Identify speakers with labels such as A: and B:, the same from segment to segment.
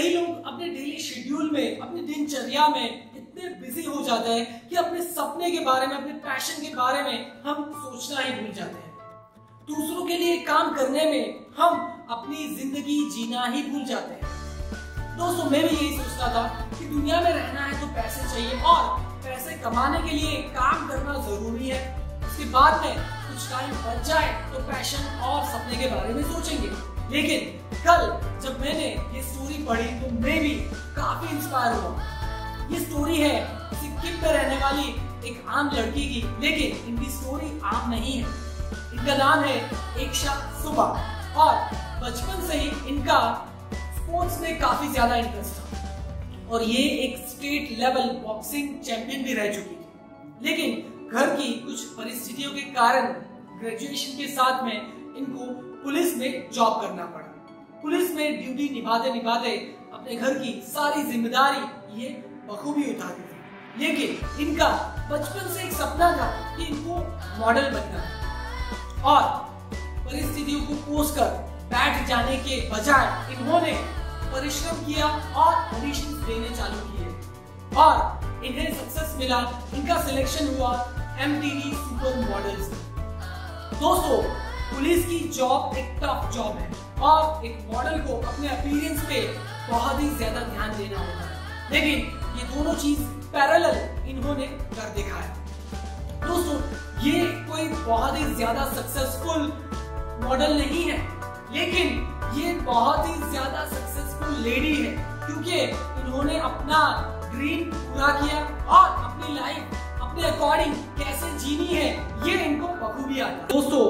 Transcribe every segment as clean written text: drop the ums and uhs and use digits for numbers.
A: कई लोग अपने डेली शेड्यूल में, अपनी दिनचर्या में इतने बिजी हो जाते हैं कि अपने सपने के बारे में, अपने पैशन के बारे में हम सोचना ही भूल जाते हैं। दूसरों के लिए काम करने में हम अपनी जिंदगी जीना ही भूल जाते हैं। दोस्तों, मैं भी यही सोचता था कि दुनिया में रहना है तो पैसे चाहिए और पैसे कमाने के लिए काम करना जरूरी है। उसके बाद में कुछ टाइम बच जाए तो पैशन और सपने के बारे में सोचेंगे। लेकिन कल जब मैंने ये स्टोरी पढ़ी तो मैं भी काफी इंस्पायर हुआ। ये स्टोरी है सिक्किम में रहने वाली एक आम लड़की की, लेकिन इनकी स्टोरी आम नहीं है। इनका नाम है एकशा सुबह और बचपन से ही इनका स्पोर्ट्स में काफी ज्यादा इंटरेस्ट था और ये एक स्टेट लेवल बॉक्सिंग चैंपियन भी रह चुकी थी। लेकिन घर की कुछ परिस्थितियों के कारण ग्रेजुएशन के साथ में इनको पुलिस में जॉब करना पड़ा। पुलिस में ड्यूटी निभाते निभाते अपने घर की सारी जिम्मेदारी ये बखूबी उठाती थी। लेकिन इनका बचपन से एक सपना था कि इनको मॉडल बनना है और परिस्थितियों को कोसकर बैठ जाने के बजाय इन्होंने परिश्रम किया और ऑडिशंस देने चालू किए और इन्हें सक्सेस मिला। इनका सिलेक्शन हुआ MTV सुपर मॉडल्स। दोस्तों, पुलिस की जॉब एक टफ जॉब है और एक मॉडल को अपने अपीयरेंस पे बहुत ही ज्यादा ध्यान देना होता है। लेकिन ये दोनों चीज पैरेलल इन्होंने कर दिखाया। दोस्तों, ये कोई बहुत ही ज्यादा सक्सेसफुल मॉडल नहीं है, लेकिन ये बहुत ही ज्यादा सक्सेसफुल लेडी है क्योंकि इन्होंने अपना ड्रीम पूरा किया और अपनी लाइफ अपने अकॉर्डिंग कैसे जीनी है ये इनको बखूबी आता है। दोस्तों,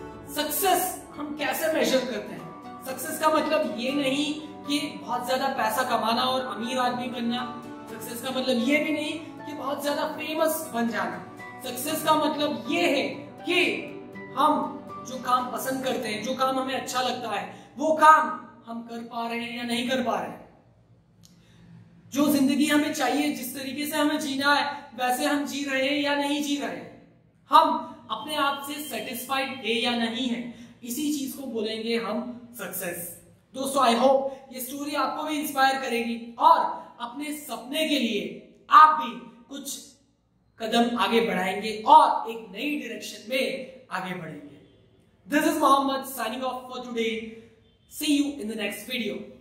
A: सक्सेस हम कैसे मेजर करते हैं? सक्सेस का मतलब ये नहीं कि बहुत ज्यादा पैसा कमाना और अमीर आदमी बनना। सक्सेस का मतलब ये भी नहीं कि बहुत ज्यादा फेमस बन जाना। सक्सेस का मतलब ये है कि हम जो काम पसंद करते हैं, जो काम हमें अच्छा लगता है, वो काम हम कर पा रहे हैं या नहीं कर पा रहे हैं। जो जिंदगी हमें चाहिए, जिस तरीके से हमें जीना है, वैसे हम जी रहे हैं या नहीं जी रहे हैं। हम अपने आप से सेटिस्फाइड है या नहीं है, इसी चीज को बोलेंगे हम सक्सेस। दोस्तों, आई होप ये स्टोरी आपको भी इंस्पायर करेगी और अपने सपने के लिए आप भी कुछ कदम आगे बढ़ाएंगे और एक नई डायरेक्शन में आगे बढ़ेंगे। This is Mohammed signing off for today. See you in the next video.